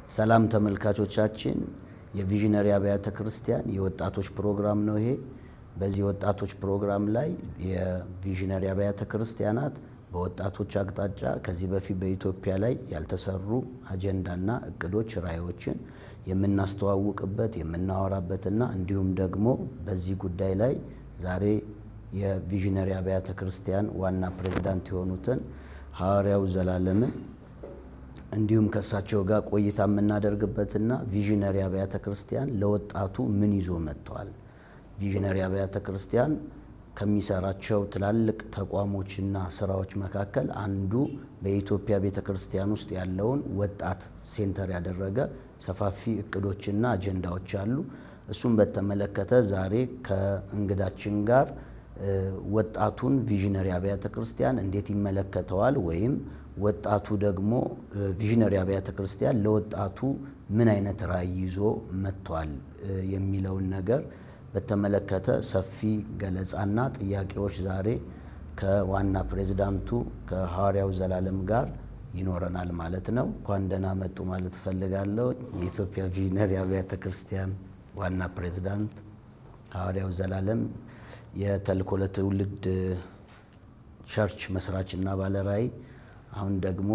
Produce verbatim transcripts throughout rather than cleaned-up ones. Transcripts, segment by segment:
ሰላም ተመልካቾቻችን የቪዥነሪ አብያተ ክርስቲያን የወጣቶች ፕሮግራም ነው ይሄ በዚህ ወጣቶች ፕሮግራም ላይ የቪዥነሪ አብያተ ክርስቲያናት በወጣቶች አቅጣጫ ከዚህ በፊት በኢትዮጵያ ላይ ያልተሰሩ አጀንዳና እቅዶች ራዕዮችን የምናስተዋውቅበት የምናወራበትና እንዲሁም ደግሞ በዚህ ጉዳይ ላይ ዛሬ የቪዥነሪ አብያተ ክርስቲያን ዋና ፕሬዝዳንት የሆኑትን ሐዋርያው ዘላለምን እንዲሁም ከሳቸው ጋር ቆይታ የምናደርግበትና ቪዥነሪ አብያተ ክርስቲያን ለወጣቱ ምን ይዞ መጥቷል ቪዥነሪ አብያተ ክርስቲያን ከሚሰራቸው ትላልቅ ተቋሞችና ስራዎች መካከል አንዱ በኢትዮጵያ ቤተክርስቲያን ውስጥ ያለውን ወጣት ሴንተር ያደረገ ሰፋፊ እቅዶችና አጀንዳዎች አሉ እሱም በተመለከተ ዛሬ ከእንግዳችን ጋር ወጣቱን ቪዥነሪ አብያተ ክርስቲያን እንዴት ይመለከተዋል ወይም ወጣቱ ደግሞ ቪዥነሪ አብያተ ክርስቲያን ለወጣቱ ምን አይነት ራዕይ ይዞ መጥቷል የሚለው ነገር በተመለከተ ሰፊ ገለጻና ጥያቄዎች ዛሬ ከዋና ፕሬዝዳንቱ ከሐዋርያው ዘላለም ጋር ይኖረናል ማለት ነው ኳንደና መጡ ማለት ፈልጋለሁ የኢትዮጵያ ቪዥነሪ አብያተ ክርስቲያን ዋና ፕሬዝዳንት ሐዋርያው ዘላለም የተልእኮ ለትውልድ ቸርች መስራችና ባለራዕይ አሁን ደግሞ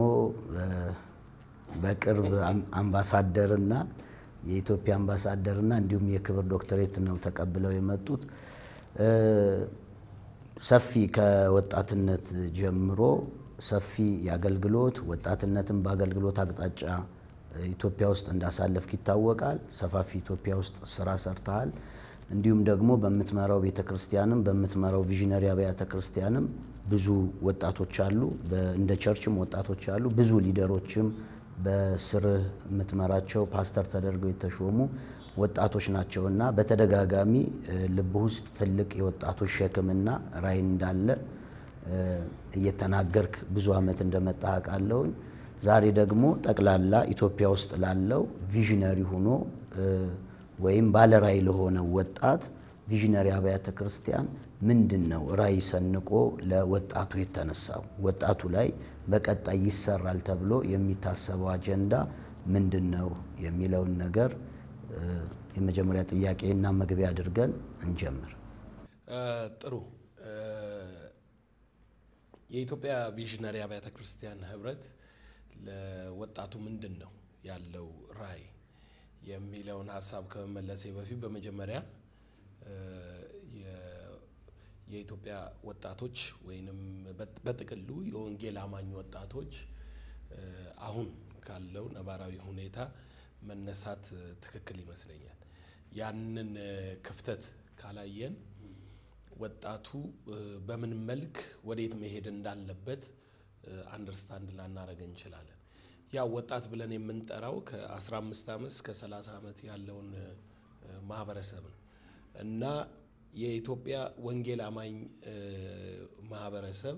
በቅርብ አምባሳደርና የኢትዮጵያ አምባሳደርና እንዲሁም የክብር ዶክተሬት ነው ተቀብለው የመጡት ሰፊ ከወጣትነት ጀምሮ ሰፊ ያገልግሎት ወጣትነትን በአገልግሎት አቅጣጫ ኢትዮጵያ ውስጥ እንዳሳለፍክ ይታወቃል ሰፋፊ ኢትዮጵያ ውስጥ ስራ ሰርተሃል እንዲሁም ደግሞ በመትመራው ቤተክርስቲያንም በመትመራው ቪዥነሪ አብያተ ክርስቲያንም ብዙ ወጣቶች አሉ እንደ ቸርችም ወጣቶች አሉ ብዙ ሊደሮችም በስር መትመራቸው ፓስተር ተደርገው የተሾሙ ወጣቶች ናቸውና በተደጋጋሚ ልብ ውስጥ ትልቅ የወጣቶች ሸክምና ራዕይ እንዳለ እየተናገርክ ብዙ አመት እንደመጣ አቃለው ዛሬ ደግሞ ጠቅላላ ኢትዮጵያ ውስጥ ላለው ቪዥነሪ ሆኖ ወይም ባለ ራዕይ ለሆነ ወጣት ቪዥነሪ አብያተ ክርስቲያን ምንድነው ራዕይ ሰንቆ ለወጣቱ የተነሳው ወጣቱ ላይ በቀጣይ ይሰራል ተብሎ የሚታሰበው አጀንዳ ምንድነው የሚለው ነገር የመጀመሪያ ጥያቄና መግቢያ አድርገን እንጀምር ጥሩ የኢትዮጵያ ቪዥነሪ አብያተ ክርስቲያን ህብረት ለወጣቱ ምንድነው ያለው ራዕይ የሚለውን ሐሳብ ከመመለሴ በፊት በመጀመሪያ የኢትዮጵያ ወጣቶች ወይንም በጥቅሉ የወንጌል አማኝ ወጣቶች አሁን ካለው ነባራዊ ሁኔታ መነሳት ትክክል ይመስለኛል ያንን ክፍተት ካላየን ወጣቱ በምን መልክ ወዴት መሄድ እንዳለበት አንደርስታንድ ላናረግ እንችላለን ያ ወጣት ብለን የምንጠራው ከ15 አመት እስከ ሰላሳ አመት ያለውን ማህበረሰብ ነው እና የኢትዮጵያ ወንጌል አማኝ ማህበረሰብ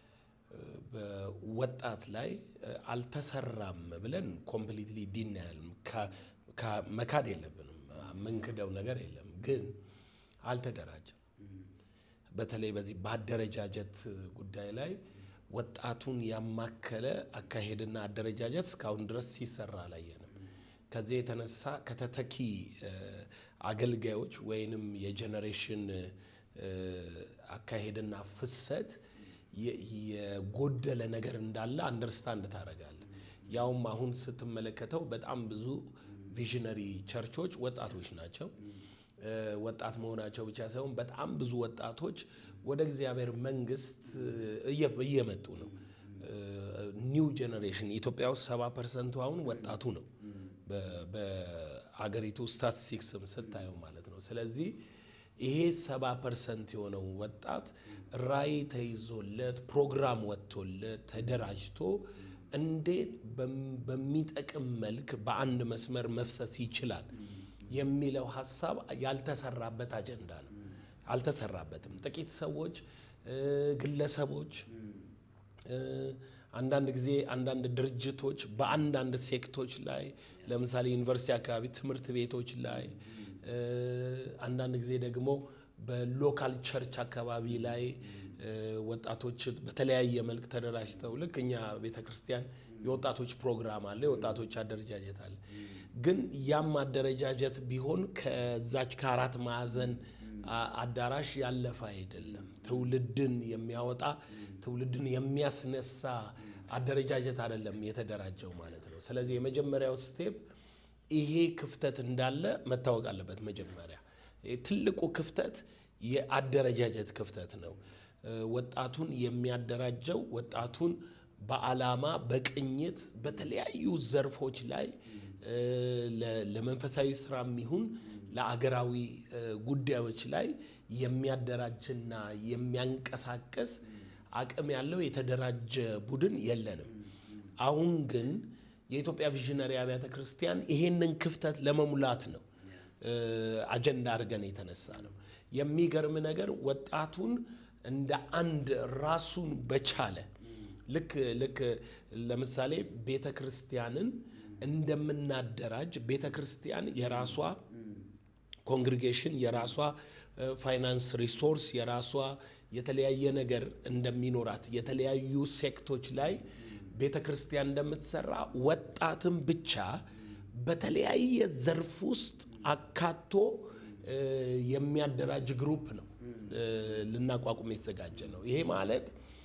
በወጣት ላይ አልተሰራም ብለን ኮምፕሊትሊ ዲናያል ከመካድ የለብንም መንከደው ነገር የለም ግን አልተደራጀም በተለይ በዚህ ባደረጃጀት ጉዳይ ላይ ወጣቱን ያማከለ አካሄድና አደረጃጀት እስካሁን ድረስ ሲሰራ አላየንም ከዚህ የተነሳ ከተተኪ አገልጋዮች ወይንም የጄነሬሽን አካሄድና ፍሰት የጎደለ ነገር እንዳለ አንደርስታንድ ታረጋል ያውም አሁን ስትመለከተው በጣም ብዙ ቪዥነሪ ቸርቾች ወጣቶች ናቸው ወጣት መሆናቸው ብቻ ሳይሆን በጣም ብዙ ወጣቶች ወደ እግዚአብሔር መንግስት እየመጡ ነው ኒው ጄነሬሽን ኢትዮጵያ ውስጥ ሰባ ፐርሰንት አሁን ወጣቱ ነው በአገሪቱ ስታቲስቲክስም ስታየው ማለት ነው ስለዚህ ይሄ ሰባ ፐርሰንት የሆነው ወጣት ራዕይ ተይዞለት ፕሮግራም ወጥቶለት ተደራጅቶ እንዴት በሚጠቅም መልክ በአንድ መስመር መፍሰስ ይችላል የሚለው ሐሳብ ያልተሰራበት አጀንዳ ነው አልተሰራበትም ጥቂት ሰዎች ግለሰቦች አንዳንድ ጊዜ አንዳንድ ድርጅቶች በአንዳንድ ሴክቶች ላይ ለምሳሌ ዩኒቨርሲቲ አካባቢ ትምህርት ቤቶች ላይ አንዳንድ ጊዜ ደግሞ በሎካል ቸርች አካባቢ ላይ ወጣቶች በተለያየ መልክ ተደራጅተው ለከኛ ቤተክርስቲያን የወጣቶች ፕሮግራም አለ የወጣቶች አደረጃጀት አለ ግን ያም አደረጃጀት ቢሆን ከዛች ከአራት ማዕዘን አዳራሽ ያለፈ አይደለም ትውልድን የሚያወጣ ትውልድን የሚያስነሳ አደረጃጀት አይደለም የተደራጀው ማለት ነው ስለዚህ የመጀመሪያው ስቴፕ ይሄ ክፍተት እንዳለ መታወቅ አለበት መጀመሪያ ትልቁ ክፍተት የአደረጃጀት ክፍተት ነው ወጣቱን የሚያደራጀው ወጣቱን በአላማ በቅኝት በተለያዩ ዘርፎች ላይ ለመንፈሳዊ ስራም ይሁን ለአገራዊ ጉዳዮች ላይ የሚያደራጅና የሚያንቀሳቀስ አቅም ያለው የተደራጀ ቡድን የለንም አሁን ግን የኢትዮጵያ ቪዥነሪ አብያተ ክርስቲያን ይሄንን ክፍተት ለመሙላት ነው አጀንዳ አድርገን የተነሳ ነው የሚገርም ነገር ወጣቱን እንደ አንድ ራሱን በቻለ ልክ ልክ ለምሳሌ ቤተክርስቲያንን እንደምናደራጅ ቤተክርስቲያን የራሷ ኮንግሪጌሽን የራሷ ፋይናንስ ሪሶርስ የራሷ የተለያየ ነገር እንደሚኖራት የተለያዩ ሴክቶች ላይ ቤተክርስቲያን እንደምትሰራ ወጣትም ብቻ በተለያየ ዘርፍ ውስጥ አካቶ የሚያደራጅ ግሩፕ ነው ልናቋቁም የተዘጋጀ ነው ይሄ ማለት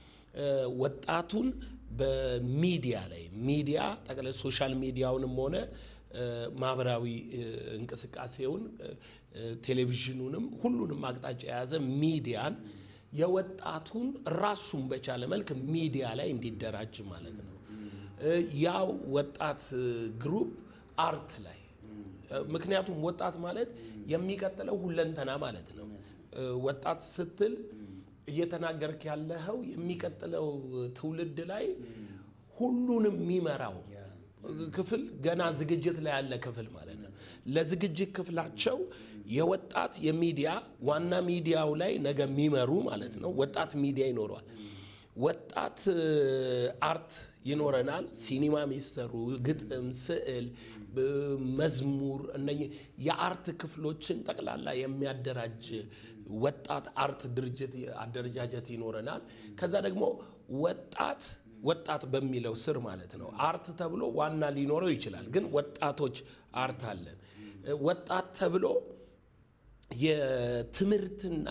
ወጣቱን በሚዲያ ላይ ሚዲያ ጠቅላይ ሶሻል ሚዲያውንም ሆነ ማህበራዊ እንቅስቃሴውን ቴሌቪዥኑንም ሁሉንም አቅጣጫ የያዘ ሚዲያን የወጣቱን ራሱን በቻለ መልክ ሚዲያ ላይ እንዲደራጅ ማለት ነው ያው ወጣት ግሩፕ አርት ላይ ምክንያቱም ወጣት ማለት የሚቀጥለው ሁለንተና ማለት ነው ወጣት ስትል እየተናገርክ ያለኸው የሚቀጥለው ትውልድ ላይ ሁሉንም የሚመራው ክፍል ገና ዝግጅት ላይ ያለ ክፍል ማለት ነው ለዝግጅት ክፍላቸው የወጣት የሚዲያ ዋና ሚዲያው ላይ ነገ የሚመሩ ማለት ነው ወጣት ሚዲያ ይኖራል ወጣት አርት ይኖረናል ሲኒማ ሚሰሩ ግጥም ስዕል መዝሙር እነኚህ የአርት ክፍሎችን ጠቅላላ የሚያደራጅ ወጣት አርት ድርጅት አደረጃጀት ይኖረናል ከዛ ደግሞ ወጣት ወጣት በሚለው ስር ማለት ነው አርት ተብሎ ዋና ሊኖረው ይችላል ግን ወጣቶች አርት አለን ወጣት ተብሎ የትምርትና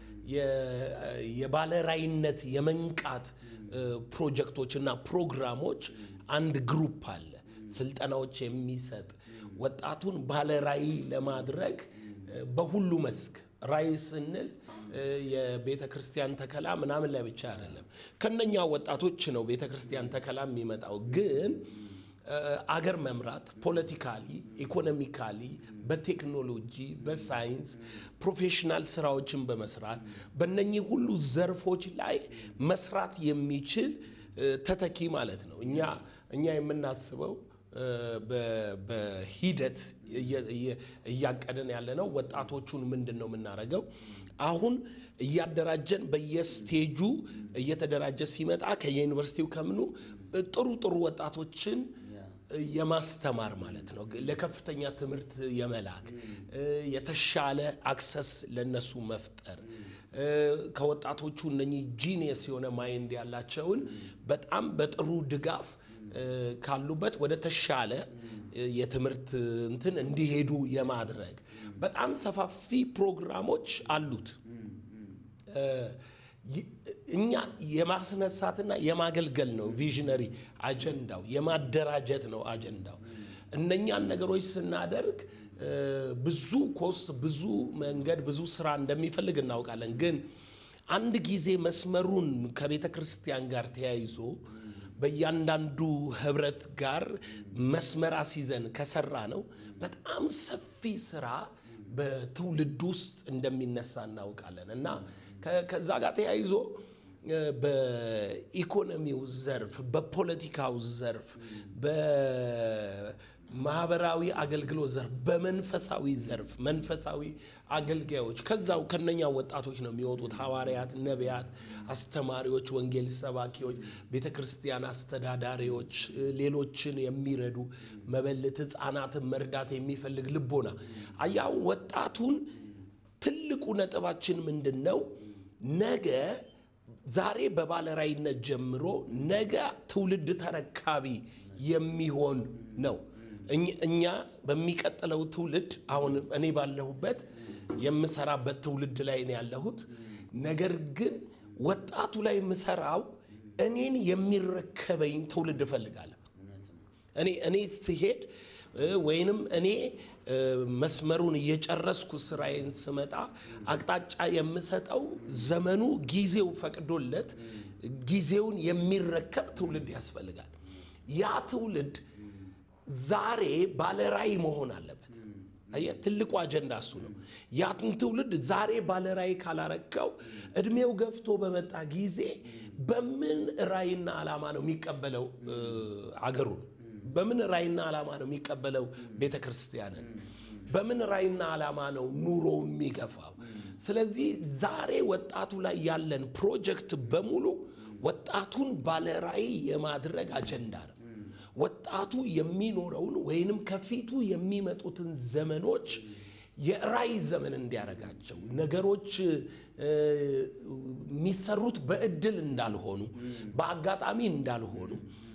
የባለራይነት የመንቃት ፕሮጀክቶችና ፕሮግራሞች አንድ ግሩፕ አለ ስልጠናዎች የሚሰጥ ወጣቱን ባለራይ ለማድረግ በሁሉ መስክ ራይ ስንል የቤተክርስቲያን ተከላ ምናምን ላይ ብቻ አይደለም ከነኛ ወጣቶች ነው ቤተክርስቲያን ተከላ የሚመጣው ግን አገር መምራት ፖለቲካሊ ኢኮኖሚካሊ በቴክኖሎጂ በሳይንስ ፕሮፌሽናል ስራዎችን በመስራት በእነኚህ ሁሉ ዘርፎች ላይ መስራት የሚችል ተተኪ ማለት ነው እኛ እኛ የምናስበው በሂደት እያቀደን ያለነው ወጣቶቹን ምንድነው የምናረገው አሁን እያደራጀን በየስቴጁ እየተደራጀ ሲመጣ ከዩኒቨርሲቲው ከምኑ ጥሩ ጥሩ ወጣቶችን የማስተማር ማለት ነው ለከፍተኛ ትምህርት የመላክ የተሻለ አክሰስ ለነሱ መፍጠር ከወጣቶቹ እነኚህ ጂኒየስ የሆነ ማይንድ ያላቸውን በጣም በጥሩ ድጋፍ ካሉበት ወደ ተሻለ የትምህርት እንትን እንዲሄዱ የማድረግ በጣም ሰፋፊ ፕሮግራሞች አሉት እኛ የማስነሳትና የማገልገል ነው ቪዥነሪ አጀንዳው የማደራጀት ነው አጀንዳው እነኛን ነገሮች ስናደርግ ብዙ ኮስት ብዙ መንገድ ብዙ ስራ እንደሚፈልግ እናውቃለን ግን አንድ ጊዜ መስመሩን ከቤተክርስቲያን ጋር ተያይዞ በእያንዳንዱ ህብረት ጋር መስመር አስይዘን ከሰራ ነው በጣም ሰፊ ስራ በትውልድ ውስጥ እንደሚነሳ እናውቃለን እና ከዛ ጋር ተያይዞ በኢኮኖሚው ዘርፍ በፖለቲካው ዘርፍ በማህበራዊ አገልግሎት ዘርፍ በመንፈሳዊ ዘርፍ መንፈሳዊ አገልጋዮች ከዛው ከነኛ ወጣቶች ነው የሚወጡት ሐዋርያት ነቢያት አስተማሪዎች ወንጌል ሰባኪዎች ቤተክርስቲያን አስተዳዳሪዎች ሌሎችን የሚረዱ መበለት ህፃናትን መርዳት የሚፈልግ ልቦና አያው ወጣቱን ትልቁ ነጥባችን ምንድነው ነገ ዛሬ በባለራይነት ጀምሮ ነገ ትውልድ ተረካቢ የሚሆን ነው እኛ በሚቀጥለው ትውልድ አሁን እኔ ባለሁበት የምሰራበት ትውልድ ላይ ነው ያለሁት ነገር ግን ወጣቱ ላይ ምሰራው እኔን የሚረከበኝ ትውልድ ፈልጋለሁ እኔ እኔ ሲሄድ ወይንም እኔ መስመሩን እየጨረስኩ ስራዬን ስመጣ አቅጣጫ የምሰጠው ዘመኑ ጊዜው ፈቅዶለት ጊዜውን የሚረከብ ትውልድ ያስፈልጋል ያ ትውልድ ዛሬ ባለራይ መሆን አለበት አየ ትልቁ አጀንዳ እሱ ነው ያ ትውልድ ዛሬ ባለራይ ካላረከው እድሜው ገፍቶ በመጣ ጊዜ በምን ራይና ዓላማ ነው የሚቀበለው አገሩን በምን ራይና ዓላማ ነው የሚቀበለው ቤተክርስቲያንን በምን ራይና ዓላማ ነው ኑሮው የሚገፋው ስለዚህ ዛሬ ወጣቱ ላይ ያለን ፕሮጀክት በሙሉ ወጣቱን ባለራይ የማድረግ አጀንዳ ነው ወጣቱ የሚኖረውን ወይንም ከፊቱ የሚመጡትን ዘመኖች የራይ ዘመን እንዲያረጋቸው ነገሮች የሚሰሩት በእድል እንዳልሆኑ በአጋጣሚ እንዳልሆኑ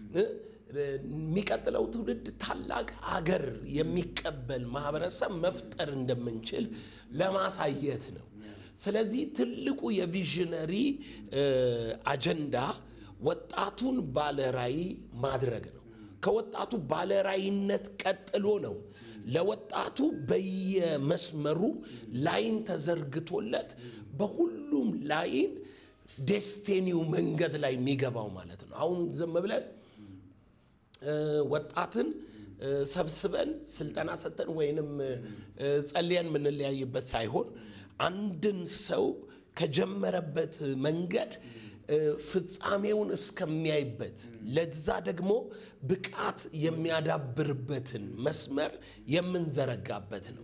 የሚቀጥለው ትውልድ ታላቅ አገር የሚቀበል ማህበረሰብ መፍጠር እንደምንችል ለማሳየት ነው ስለዚህ ትልቁ የቪዥነሪ አጀንዳ ወጣቱን ባለራይ ማድረግ ነው ከወጣቱ ባለራይነት ቀጥሎ ነው ለወጣቱ በየመስመሩ ላይን ተዘርግቶለት በሁሉም ላይን ዴስቲኒው መንገድ ላይ የሚገባው ማለት ነው አሁን ዘም ብለን ወጣትን ሰብስበን ስልጠና ሰጠን ወይንም ጸልየን ምን ለያይበት ሳይሆን አንድን ሰው ከጀመረበት መንገድ ፍጻሜውን እስከሚያይበት ለዛ ደግሞ ብቃት የሚያዳብርበትን መስመር የምንዘረጋበት ነው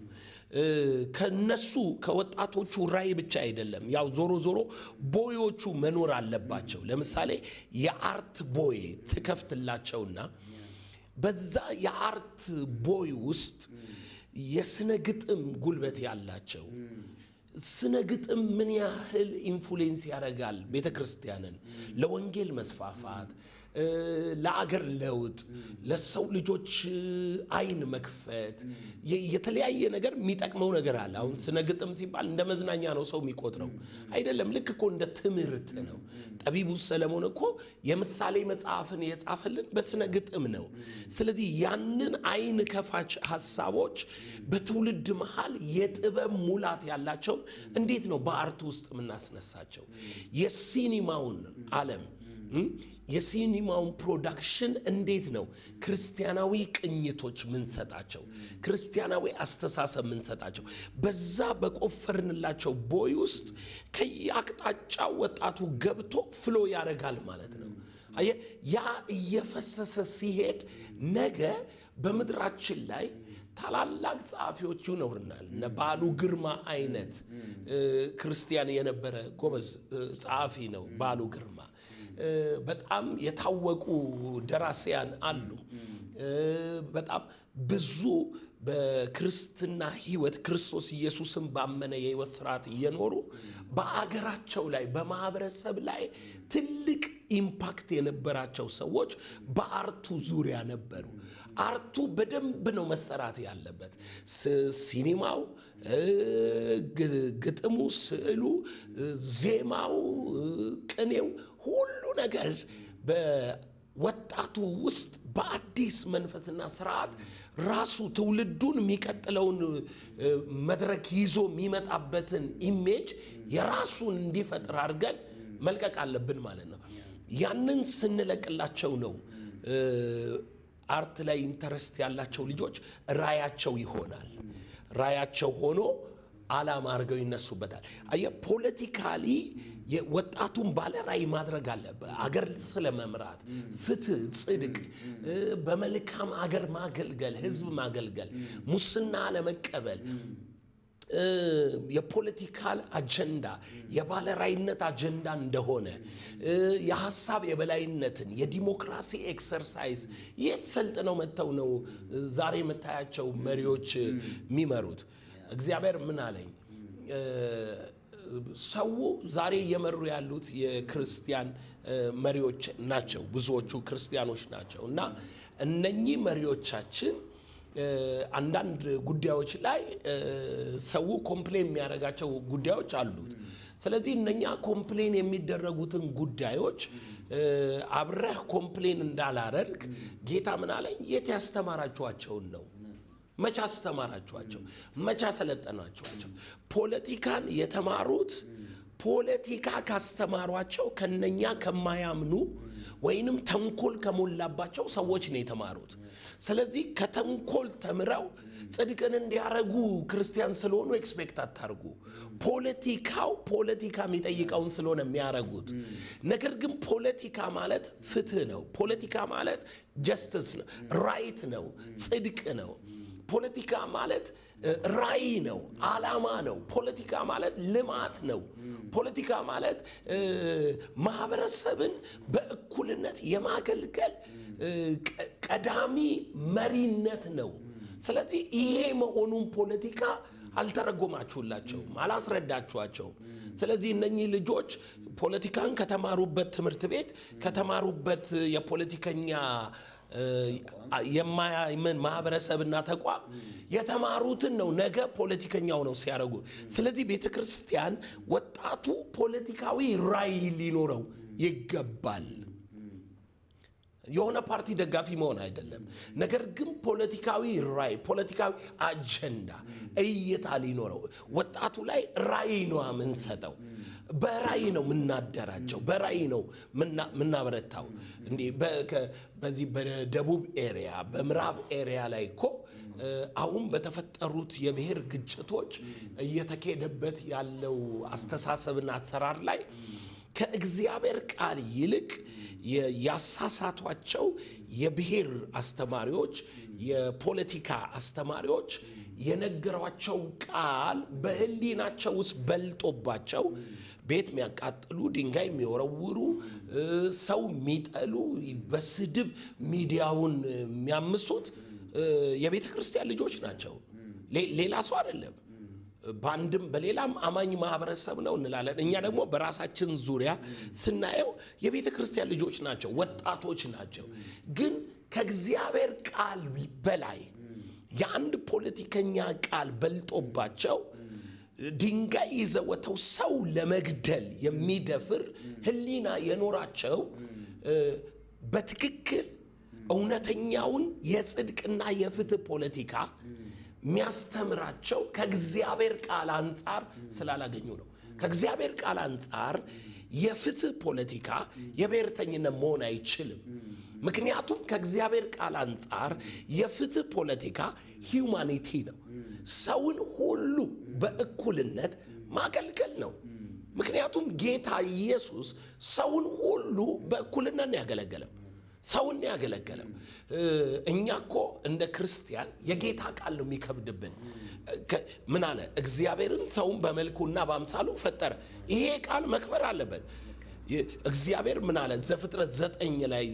ከነሱ ከወጣቶቹ ራይ ብቻ አይደለም ያው ዞሮ ዞሮ ቦዮቹ መኖር አለባቸው ለምሳሌ የአርት ቦይ ተከፍትላቸውና በዛ የአርት ቦይ ውስጥ የስነ ግጥም ጉልበት ያላቸው ስነ ግጥም ምን ያህል ኢንፍሉዌንስ ያረጋል ቤተክርስቲያንን ለወንጌል መስፋፋት ለአገር ለውጥ ለሰው ልጆች አይን መክፈት የተለያየ ነገር የሚጠቅመው ነገር አለ አሁን ስነ ግጥም ሲባል እንደ መዝናኛ ነው ሰው የሚቆጥረው አይደለም ልክ እኮ እንደ ትምህርት ነው ጠቢቡ ሰለሞን እኮ የምሳሌ መጽሐፍን የጻፈልን በስነ ግጥም ነው ስለዚህ ያንን አይን ከፋች ሐሳቦች በትውልድ መሃል የጥበብ ሙላት ያላቸው እንዴት ነው በአርት ውስጥ ምናስነሳቸው የሲኒማውን ዓለም የሲኒማውን ፕሮዳክሽን እንዴት ነው ክርስቲያናዊ ቅኝቶች ምን ሰጣቸው ክርስቲያናዊ አስተሳሰብ ምን ሰጣቸው በዛ በቆፈርንላቸው ቦይ ውስጥ ከያቅጣጫው ወጣቱ ገብቶ ፍሎ ያረጋል ማለት ነው አየ ያ እየፈሰሰ ሲሄድ ነገ በመድራችን ላይ ታላላቅ ጻፊዎች ይኖርናል ነባሉ ግርማ አይነት ክርስቲያን የነበረ ጎበዝ ጻፊ ነው ባሉ ግርማ በጣም የታወቁ ደራሲያን አሉ በጣም ብዙ በክርስትና ህይወት ክርስቶስ ኢየሱስን ባመነ የህይወት ሥርዓት እየኖሩ በአገራቸው ላይ በማህበረሰብ ላይ ትልቅ ኢምፓክት የነበራቸው ሰዎች በአርቱ ዙሪያ ነበሩ አርቱ በደንብ ነው መሰራት ያለበት ሲኒማው ግጥሙ ስዕሉ ዜማው ቅኔው ሁሉ ነገር በወጣቱ ውስጥ በአዲስ መንፈስና ሥርዓት ራሱ ትውልዱን የሚቀጥለውን መድረክ ይዞ የሚመጣበትን ኢሜጅ የራሱን እንዲፈጥር አድርገን መልቀቅ አለብን ማለት ነው ያንን ስንለቅላቸው ነው አርት ላይ ኢንተረስት ያላቸው ልጆች ራያቸው ይሆናል ራያቸው ሆኖ ዓላማ አርገው ይነሱበታል አየ ፖለቲካሊ የወጣቱን ባለራይ ማድረግ አለበት አገር ስለመምራት ፍትህ ጽድቅ በመልካም አገር ማገልገል ህዝብ ማገልገል ሙስና ለመቀበል የፖለቲካል አጀንዳ የባለራይነት አጀንዳ እንደሆነ የሐሳብ የበላይነትን የዲሞክራሲ ኤክሰርሳይዝ የተሰልጠነው መተው ነው ዛሬ መታያቸው መሪዎች የሚመሩት እግዚአብሔር ምን አለኝ ሰው ዛሬ እየመሩ ያሉት የክርስቲያን መሪዎች ናቸው ብዙዎቹ ክርስቲያኖች ናቸው እና እነኚህ መሪዎቻችን አንዳንድ ጉዳዮች ላይ ሰው ኮምፕሌን የሚያደርጋቸው ጉዳዮች አሉት ስለዚህ እነኛ ኮምፕሌን የሚደረጉትን ጉዳዮች አብረህ ኮምፕሌን እንዳላረግ ጌታ ምን አለኝ የት ያስተማራችኋቸው ነው መቻ አስተማራችኋቸው መቻ ሰለጠናችኋቸው ፖለቲካን የተማሩት ፖለቲካ ካስተማሯቸው ከነኛ ከማያምኑ ወይንም ተንኮል ከሞላባቸው ሰዎች ነው የተማሩት ስለዚህ ከተንኮል ተምረው ጽድቅን እንዲያረጉ ክርስቲያን ስለሆኑ ኤክስፔክት አታርጉ ፖለቲካው ፖለቲካ የሚጠይቀውን ስለሆነ የሚያረጉት ነገር ግን ፖለቲካ ማለት ፍትህ ነው ፖለቲካ ማለት ጀስቲስ ነው ራይት ነው ጽድቅ ነው ፖለቲካ ማለት ራይ ነው አላማ ነው ፖለቲካ ማለት ልማት ነው ፖለቲካ ማለት ማህበረሰብን በእኩልነት የማገልገል ቀዳሚ መሪነት ነው ስለዚህ ይሄ መሆኑን ፖለቲካ አልተረጎማችሁላቸው አላስረዳችኋቸው ስለዚህ እነኚህ ልጆች ፖለቲካን ከተማሩበት ትምህርት ቤት ከተማሩበት የፖለቲከኛ የማያምን ማህበረሰብና ተቋም የተማሩትን ነው ነገ ፖለቲከኛው ነው ሲያረጉ ስለዚህ ቤተክርስቲያን ወጣቱ ፖለቲካዊ ራይ ሊኖረው ይገባል የሆነ ፓርቲ ደጋፊ መሆን አይደለም ነገር ግን ፖለቲካዊ ራይ ፖለቲካዊ አጀንዳ እይታ ሊኖረው ወጣቱ ላይ ራይ ነው አመንሰጠው በራይ ነው ምናደራቸው በራይ ነው ምናበረታው እንዴ በዚህ በደቡብ ኤሪያ በምዕራብ ኤሪያ ላይ እኮ አሁን በተፈጠሩት የብሔር ግጭቶች እየተከደበት ያለው አስተሳሰብና አሰራር ላይ ከእግዚአብሔር ቃል ይልቅ ያሳሳቷቸው የብሔር አስተማሪዎች የፖለቲካ አስተማሪዎች የነገሯቸው ቃል በህሊናቸው ውስጥ በልጦባቸው ቤት የሚያቃጥሉ ድንጋይ የሚወረውሩ ሰው የሚጠሉ በስድብ ሚዲያውን የሚያምሱት የቤተ ክርስቲያን ልጆች ናቸው ሌላ ሰው አይደለም ባንድም በሌላም አማኝ ማህበረሰብ ነው እንላለን እኛ ደግሞ በራሳችን ዙሪያ ስናየው የቤተ ክርስቲያን ልጆች ናቸው ወጣቶች ናቸው ግን ከእግዚአብሔር ቃል በላይ የአንድ ፖለቲከኛ ቃል በልጦባቸው ድንጋይ ይዘወተው ሰው ለመግደል የሚደፍር ህሊና የኖራቸው በትክክል እውነተኛውን የጽድቅና የፍትህ ፖለቲካ ሚያስተምራቸው ከእግዚአብሔር ቃል አንፃር ስላላገኙ ነው ከእግዚአብሔር ቃል አንፃር የፍትህ ፖለቲካ የብሔርተኝነት መሆን አይችልም ምክንያቱም ከእግዚአብሔር ቃል አንፃር የፍትህ ፖለቲካ ሂዩማኒቲ ነው ሰውን ሁሉ በእኩልነት ማገልገል ነው ምክንያቱም ጌታ ኢየሱስ ሰውን ሁሉ በእኩልነት ነው ያገለገለው ሰውን ያገለገለው እኛኮ እንደ ክርስቲያን የጌታ ቃል ነው የሚከብድብን ምን አለ እግዚአብሔርን ሰውን በመልኩና በአምሳሉ ፈጠረ ይሄ ቃል መክበር አለበት እግዚአብሔር ምን አለ ዘፍጥረት ዘጠኝ ላይ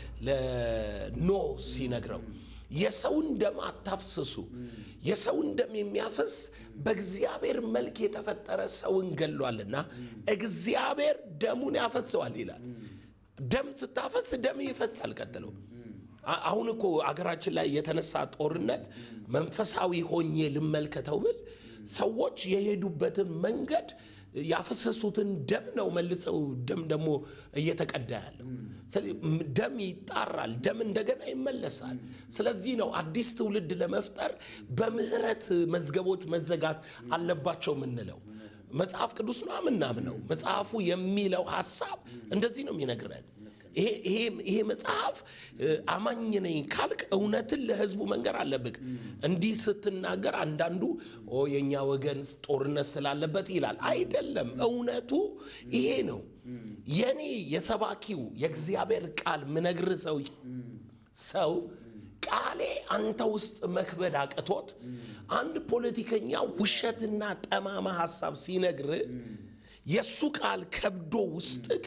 ለኖ ሲነግረው የሰውን ደም አታፍስሱ የሰውን ደም የሚያፈስ በእግዚአብሔር መልክ የተፈጠረ ሰውን ገሏልና እግዚአብሔር ደሙን ያፈሰዋል ይላል ደም ስታፈስ ደም ይፈሳል ቀጥሎ አሁን እኮ አገራችን ላይ የተነሳ ጦርነት መንፈሳዊ ሆኜ ልመልከተው ብል ሰዎች የሄዱበትን መንገድ ያፈሰሱትን ደም ነው መልሰው ደም ደሞ እየተቀዳ ያለው ስለዚህ ደም ይጣራል ደም እንደገና ይመለሳል ስለዚህ ነው አዲስ ትውልድ ለመፍጠር በምህረት መዝገቦች መዘጋት አለባቸው ምንለው መጽሐፍ ቅዱስ ነው አምናምነው መጽሐፉ የሚለው ሐሳብ እንደዚህ ነው የሚነግረን ይሄ ይሄ ይሄ መጽሐፍ አማኝ ነኝ ካልክ እውነትን ለህዝቡ መንገር አለብክ እንዲህ ስትናገር አንዳንዱ ኦ የኛ ወገን ጦርነት ስላለበት ይላል አይደለም እውነቱ ይሄ ነው የኔ የሰባኪው የእግዚአብሔር ቃል ምነግር ሰው ሰው ቃሌ አንተ ውስጥ መክበድ አቀቶት አንድ ፖለቲከኛ ውሸትና ጠማማ ሐሳብ ሲነግር የሱ ቃል ከብዶ ውስጥክ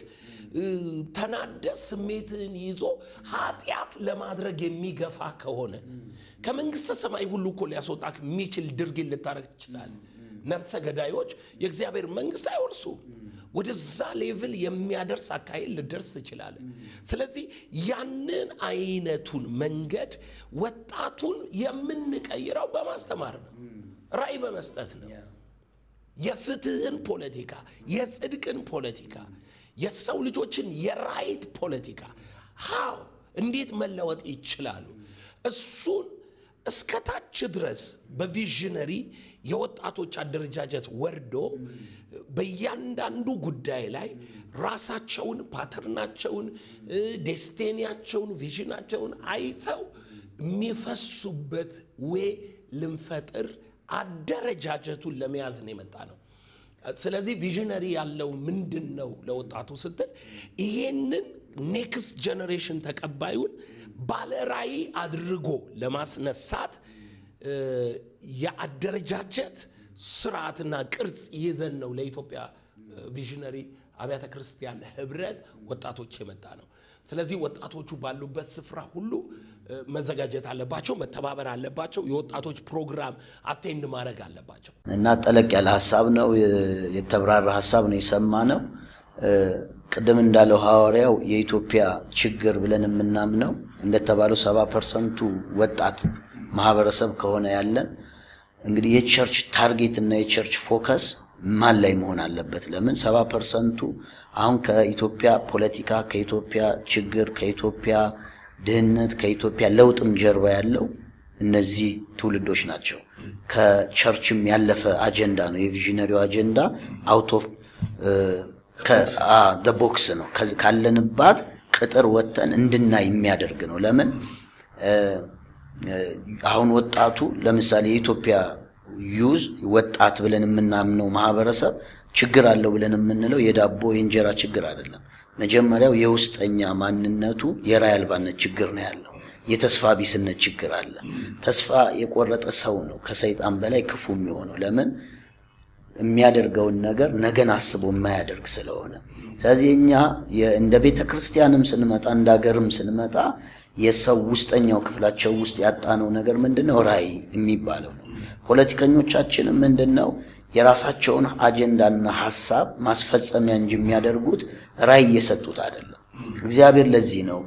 ተናደ ስሜትን ይዞ ኃጢያት ለማድረግ የሚገፋ ከሆነ ከመንግስተ ሰማይ ሁሉ እኮ ሊያስወጣክ የሚችል ድርጊት ልታረግ ይችላል ነፍሰ ገዳዮች የእግዚአብሔር መንግስት አይወርሱም ወደዛ ሌቭል የሚያደርስ አካሄድ ልደርስ ይችላል ስለዚህ ያንን አይነቱን መንገድ ወጣቱን የምንቀይረው በማስተማር ነው ራይ በመስጠት ነው የፍትህን ፖለቲካ የጽድቅን ፖለቲካ የሰው ልጆችን የራይት ፖለቲካ how እንዴት መለወጥ ይችላሉ እሱን እስከታች ድረስ በቪዥነሪ የወጣቶች አደረጃጀት ወርዶ በእያንዳንዱ ጉዳይ ላይ ራሳቸውን ፓተርናቸውን ዴስቲኒያቸውን ቪዥናቸውን አይተው የሚፈሱበት ወይ ልንፈጥር አደረጃጀቱን ለመያዝ ነው የመጣ ነው ስለዚህ ቪዥነሪ ያለው ምንድነው ለወጣቱ ስትል ይሄንን ኔክስት ጀነሬሽን ተቀባዩን ባለራይ አድርጎ ለማስነሳት ያአደረጃጀት ስርዓትና ቅርጽ ይዘን ነው ለኢትዮጵያ ቪዥነሪ አብያተ ክርስቲያን ህብረት ወጣቶች የመጣ ነው ስለዚህ ወጣቶቹ ባሉበት ስፍራ ሁሉ መዘጋጀት አለባቸው መተባበር አለባቸው የወጣቶች ፕሮግራም አቴንድ ማድረግ አለባቸው እና ጠለቅ ያለ ሐሳብ ነው የተብራራ ሐሳብ ነው የሰማነው ቀደም እንዳለው ሐዋርያው የኢትዮጵያ ችግር ብለን የምናምነው እንደተባለው ሰባ ፐርሰንት ወጣት ማህበረሰብ ከሆነ ያለን እንግዲህ የቸርች ታርጌት እና የቸርች ፎከስ ማን ላይ መሆን አለበት ለምን ሰባ ፐርሰንት አሁን ከኢትዮጵያ ፖለቲካ ከኢትዮጵያ ችግር ከኢትዮጵያ ድህነት ከኢትዮጵያ ለውጥም ጀርባ ያለው እነዚህ ትውልዶች ናቸው ከቸርችም ያለፈ አጀንዳ ነው የቪዥነሪው አጀንዳ አውት ኦፍ ከአ the box ነው ካለንባት ቅጥር ወተን እንድናይ የሚያደርግ ነው ለምን አሁን ወጣቱ ለምሳሌ የኢትዮጵያ ዩዝ ወጣት ብለን የምናምነው ማህበረሰብ ችግር አለው ብለን የምንለው የዳቦ የእንጀራ ችግር አይደለም መጀመሪያው የውስጠኛ ማንነቱ የራይ አልባነት ችግር ነው ያለው የተስፋ ቢስነት ችግር አለ ተስፋ የቆረጠ ሰው ነው ከሰይጣን በላይ ክፉ የሚሆነው ለምን የሚያደርገውን ነገር ነገን አስቦ የማያደርግ ስለሆነ ስለዚህ እኛ እንደ ቤተ ክርስቲያንም ስንመጣ እንዳገርም ስንመጣ የሰው ውስጠኛው ክፍላቸው ውስጥ ያጣነው ነገር ምንድነው ራይ የሚባለው ነው ፖለቲከኞቻችንም ምንድነው የራሳቸውን አጀንዳና ሐሳብ ማስፈጸሚያ እንጂ የሚያደርጉት ራይ የሰጡት አይደለም እግዚአብሔር ለዚህ ነው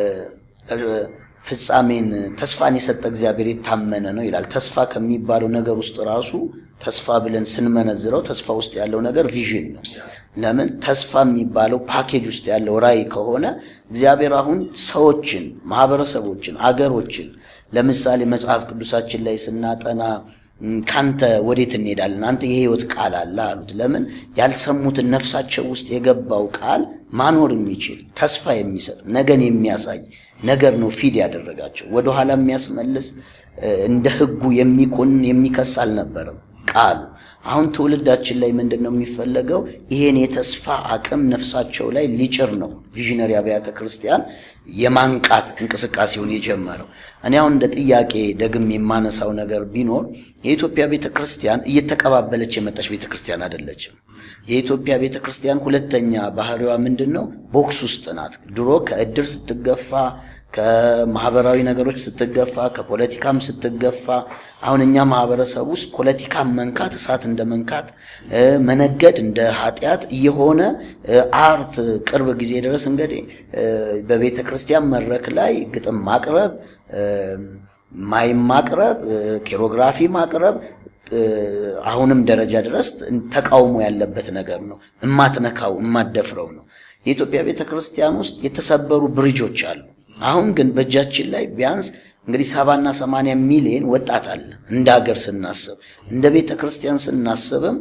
ፍጻሜን ተስፋን የሰጠ እግዚአብሔር የታመነ ነው ይላል ተስፋ ከሚባለው ነገር ውስጥ ራሱ ተስፋ ብለን ስንመነዝረው ተስፋ ውስጥ ያለው ነገር ቪዥን ነው ለምን ተስፋ የሚባለው ፓኬጅ ውስጥ ያለው ራይ ከሆነ እግዚአብሔር አሁን ሰዎችን ማህበረሰቦችን አገሮችን ለምሳሌ መጽሐፍ ቅዱሳችን ላይ ስናጠና ካንተ ወዴት እንሄዳለን አንተ የህይወት ቃል አለ አሉት ለምን ያልሰሙትን ነፍሳቸው ውስጥ የገባው ቃል ማኖር የሚችል ተስፋ የሚሰጥ ነገን የሚያሳይ ነገር ነው ፊድ ያደረጋቸው ወደ ኋላ የሚያስመልስ እንደ ህጉ የሚኮን የሚከስ አልነበረም ቃል አሁን ትውልዳችን ላይ ምንድነው የሚፈልገው ይሄን የተስፋ አቅም ነፍሳቸው ላይ ሊጭር ነው ቪዥነሪ አብያተ ክርስቲያን የማንቃት እንቅስቃሴውን የጀመረው እኔ አሁን እንደ ጥያቄ ደግም የማነሳው ነገር ቢኖር የኢትዮጵያ ቤተክርስቲያን እየተቀባበለች የመጣች ቤተክርስቲያን አይደለችም የኢትዮጵያ ቤተክርስቲያን ሁለተኛ ባህሪዋ ምንድነው ቦክስ ውስጥ ናት ድሮ ከእድር ስትገፋ ከማህበራዊ ነገሮች ስትገፋ ከፖለቲካም ስትገፋ አሁንኛ ማህበረሰብ ውስጥ ፖለቲካ መንካት እሳት እንደመንካት መነገድ እንደ ኃጢያት እየሆነ አርት ቅርብ ጊዜ ድረስ እንግዲህ በቤተ ክርስቲያን መድረክ ላይ ግጥም ማቅረብ ማይም ማቅረብ ኮሪዮግራፊ ማቅረብ አሁንም ደረጃ ድረስ ተቃውሞ ያለበት ነገር ነው እማትነካው እማደፍረው ነው የኢትዮጵያ ቤተ ክርስቲያን ውስጥ የተሰበሩ ብሪጆች አሉ አሁን ግን በእጃችን ላይ ቢያንስ እንግዲህ ሰባ እና ሰማንያ ሚሊዮን ወጣት አለ እንደ ሀገር ስናስብ እንደ ቤተ ክርስቲያን ስናስብም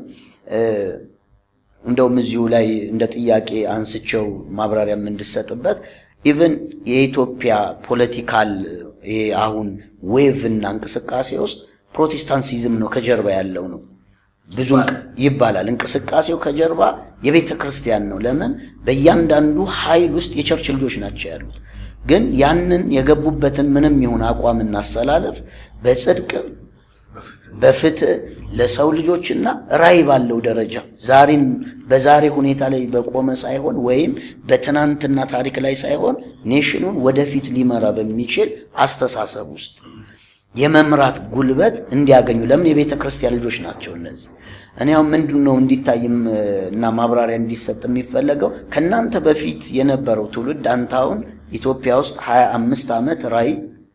እንደው ምዚው ላይ እንደ ጥያቄ አንስቸው ማብራሪያም እንድሰጥበት ኢቭን የኢትዮጵያ ፖለቲካል ይሄ አሁን ዌቭ እና እንቅስቃሴ ውስጥ ፕሮቴስታንቲዝም ነው ከጀርባ ያለው ነው ብዙ ይባላል እንቅስቃሴው ከጀርባ የቤተ ክርስቲያን ነው ለምን በእያንዳንዱ ኃይል ውስጥ የቸርች ልጆች ናቸው ያሉት ግን ያንን የገቡበትን ምንም ይሁን አቋም እናሰላለፍ በጽድቅ በፍትህ ለሰው ልጆችና ራይ ባለው ደረጃ ዛሬን በዛሬ ሁኔታ ላይ በቆመ ሳይሆን ወይም በትናንትና ታሪክ ላይ ሳይሆን ኔሽኑን ወደፊት ሊመራ በሚችል አስተሳሰብ ውስጥ የመምራት ጉልበት እንዲያገኙ ለምን የቤተ ክርስቲያን ልጆች ናቸው እነዚህ እኔ አሁን ምንድነው እንዲታይም እና ማብራሪያ እንዲሰጥ የሚፈልገው ከናንተ በፊት የነበረው ትውልድ አንታውን ኢትዮጵያ ውስጥ ሃያ አምስት ዓመት ራይ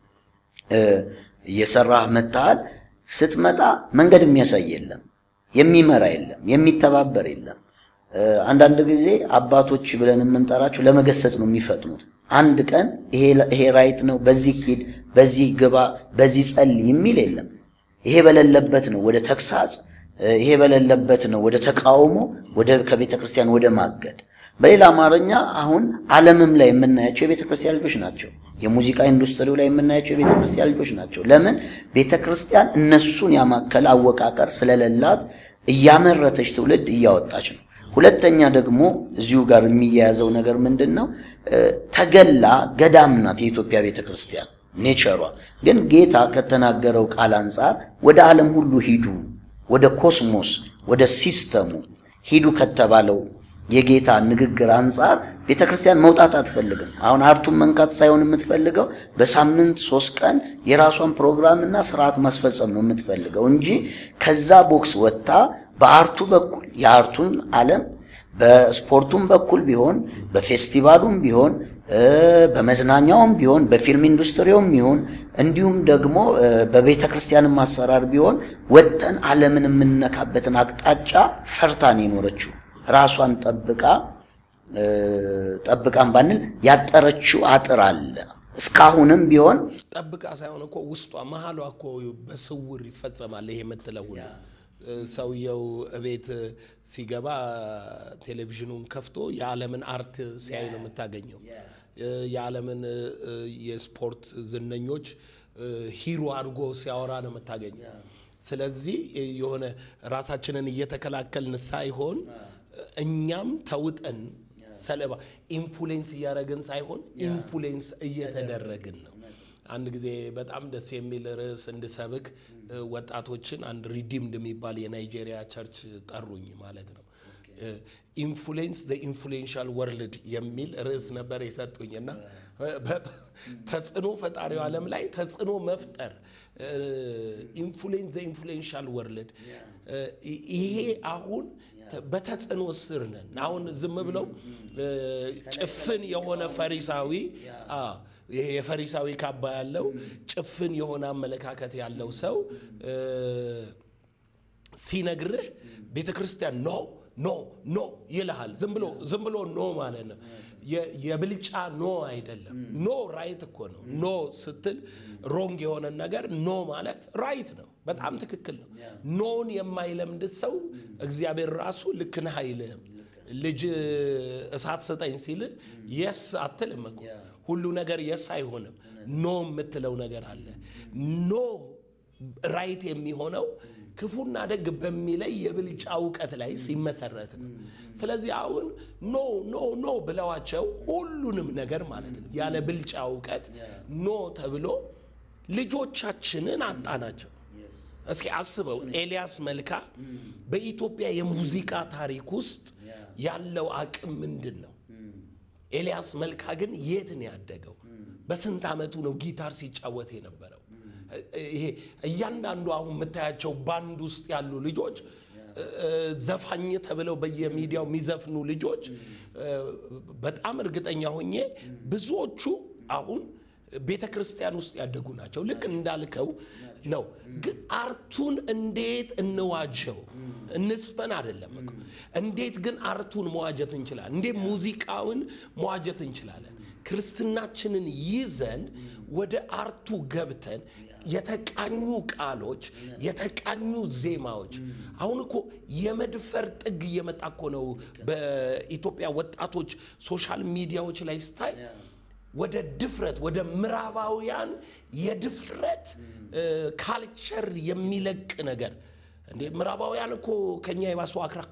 የሰራህ መታል ስትመጣ መንገድ የሚያሳይ የለም የሚመራ የለም የሚተባበር የለም አንዳንድ ጊዜ አባቶች ብለን የምንጠራቸው ለመገሰጽ ነው የሚፈጥኑት አንድ ቀን ይሄ ይሄ ራይት ነው በዚህ ኪድ በዚህ ግባ በዚህ ጸልይ የሚል የለም ይሄ በለለበት ነው ወደ ተክሳጽ ይሄ በለለበት ነው ወደ ተቃውሞ ወደ ከቤተ ክርስቲያን ወደ ማገድ በሌላ አማርኛ አሁን ዓለምም ላይ የምናያቸው የቤተ ክርስቲያን ልጆች ናቸው የሙዚቃ ኢንዱስትሪው ላይ የምናያቸው የቤተ ክርስቲያን ልጆች ናቸው ለምን ቤተ ክርስቲያን እነሱን ያማከለ አወቃቀር ስለሌላት እያመረተች ትውልድ እያወጣች ነው ሁለተኛ ደግሞ እዚሁ ጋር የሚያያዘው ነገር ምንድነው ተገላ ገዳምናት የኢትዮጵያ ቤተ ክርስቲያን ኔቸሯ ግን ጌታ ከተናገረው ቃል አንፃር ወደ ዓለም ሁሉ ሂዱ ወደ ኮስሞስ ወደ ሲስተሙ ሂዱ ከተባለው የጌታ ንግግር አንፃር ቤተ ክርስቲያን መውጣት አትፈልግም አሁን አርቱን መንካት ሳይሆን የምትፈልገው በሳምንት ሶስት ቀን የራሷን ፕሮግራምና ስርዓት ማስፈጸም ነው የምትፈልገው እንጂ ከዛ ቦክስ ወጣ በአርቱ በኩል የአርቱን ዓለም በስፖርቱም በኩል ቢሆን በፌስቲቫሉም ቢሆን በመዝናኛውም ቢሆን በፊልም ኢንዱስትሪውም ቢሆን እንዲሁም ደግሞ በቤተ ክርስቲያንም ማሰራር ቢሆን ወጥተን ዓለምን የምንነካበትን አቅጣጫ ፈርታን ይኖርችው ራሷን ጠብቃ ጠብቃን ባንል ያጠረችው አጥር አለ እስካሁንም ቢሆን ጠብቃ ሳይሆን እኮ ውስጧ መሃሏ እኮ በስውር ይፈጸማል ይሄ መተለው ሰውየው እቤት ሲገባ ቴሌቪዥኑን ከፍቶ የዓለምን አርት ሲያይ ነው የምታገኘው የዓለምን የስፖርት ዝነኞች ሂሮ አድርጎ ሲያወራ ነው የምታገኘው ስለዚህ የሆነ ራሳችንን እየተከላከልን ሳይሆን እኛም ተውጠን ሰለባ ኢንፍሉዌንስ ያረጋግን ሳይሆን ኢንፍሉዌንስ እየተደረግን ነው አንድ ጊዜ በጣም ደስ የሚል ርዕስ እንድሰብክ ወጣቶችን አንድ ሪዲምድ የሚባል የናይጄሪያ ቸርች ጠሩኝ ማለት ነው ኢንፍሉዌንስ ዘ ኢንፍሉዌንሻል ወርልድ የሚል ርዕስ ነበር የሰጡኝና ተጽኖ ፈጣሪው ዓለም ላይ ተጽኖ መፍጠር ኢንፍሉዌንስ ዘ ኢንፍሉዌንሻል ወርልድ ይሄ አሁን በተጽኖ ስር ነን አሁን ዝም ብለው ጭፍን የሆነ ፈሪሳዊ አ ይሄ የፈሪሳዊ ካባ ያለው ጭፍን የሆነ አመለካከት ያለው ሰው ሲነግርህ ቤተክርስቲያን ኖ ኖ ኖ ይልሃል ዝም ብሎ ዝም ብሎ ኖ ማለት ነው የብልጫ ኖ አይደለም ኖ ራይት እኮ ነው ኖ ስትል ሮንግ የሆነ ነገር ኖ ማለት ራይት ነው በጣም ትክክል ነው ኖን የማይለምድ ሰው እግዚአብሔር ራሱ ልክ ነህ አይልም ልጅ እሳት ሰጠኝ ሲል yes አትልም እኮ ሁሉ ነገር yes አይሆንም ኖ የምትለው ነገር አለ ኖ ራይት የሚሆነው ክፉና ደግ በሚለይ የብልጫ ዕውቀት ላይ ሲመሰረት ነው ስለዚህ አሁን ኖ ኖ ኖ ብለዋቸው ሁሉንም ነገር ማለት ነው ያለ ብልጫ ዕውቀት ኖ ተብሎ ልጆቻችንን አጣናቸው እስኪ አስበው ኤልያስ መልካ በኢትዮጵያ የሙዚቃ ታሪክ ውስጥ ያለው አቅም ምንድነው ኤልያስ መልካ ግን የት ነው ያደገው በስንት አመቱ ነው ጊታር ሲጫወት የነበረው ይሄ እያንዳንዱ አሁን መታያቸው ባንድ ውስጥ ያሉ ልጆች ዘፋኝ ተብለው በየሚዲያው የሚዘፍኑ ልጆች በጣም እርግጠኛ ሆኜ ብዙዎቹ አሁን ቤተክርስቲያን ውስጥ ያደጉ ናቸው ልክ እንዳልከው ነው ግን አርቱን እንዴት እንዋጀው እንስፈን አይደለም እንዴት ግን አርቱን መዋጀት እንችላለን እንዴት ሙዚቃውን መዋጀት እንችላለን ክርስትናችንን ይዘን ወደ አርቱ ገብተን የተቃኙ ቃሎች የተቃኙ ዜማዎች አሁን እኮ የመድፈር ጥግ እየመጣኮ ነው በኢትዮጵያ ወጣቶች ሶሻል ሚዲያዎች ላይ ስታይ ወደ ድፍረት ወደ ምራባውያን የድፍረት ካልቸር የሚለቅ ነገር እንዴ ምራባውያን እኮ ከኛ ይባሱ አክራ